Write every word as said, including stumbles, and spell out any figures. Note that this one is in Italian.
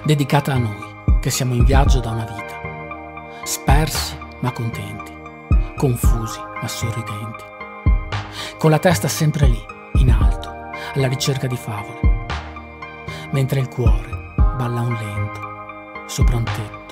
dedicata a noi che siamo in viaggio da una vita, spersi ma contenti, confusi ma sorridenti, con la testa sempre lì, in alto, alla ricerca di favole, mentre il cuore balla un lento sopra un tetto